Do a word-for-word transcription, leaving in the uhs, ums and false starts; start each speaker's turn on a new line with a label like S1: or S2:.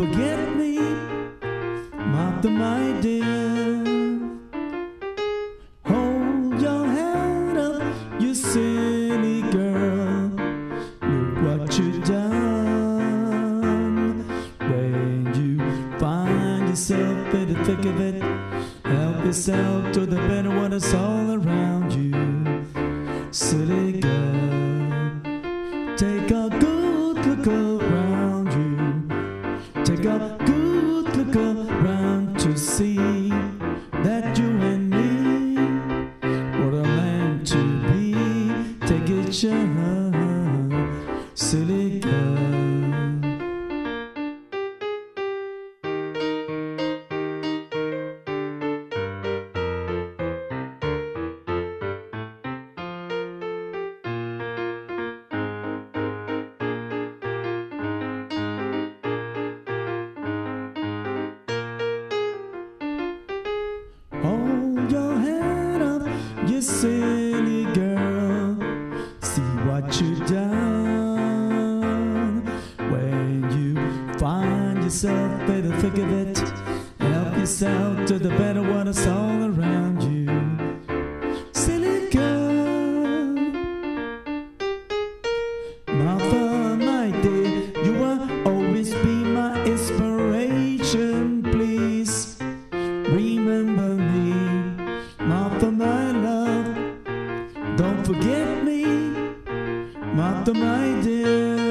S1: forget me, Martha, my dear. Hold your head up, you silly girl. Look what you've done. When you find yourself in the thick of it, help yourself to the better one that's all around you. Silly girl, take a good look around you. Take a good look around to see that you and me were meant to be. Take a chance, silly girl. Hold your head up, you silly girl. See what you've done. When you find yourself in the thick of it, help yourself to the better one that's all around you. Silly girl, Martha, my dear, you will always be my inspiration. Please remember me, Martha, my love. Don't forget me, Martha, my dear.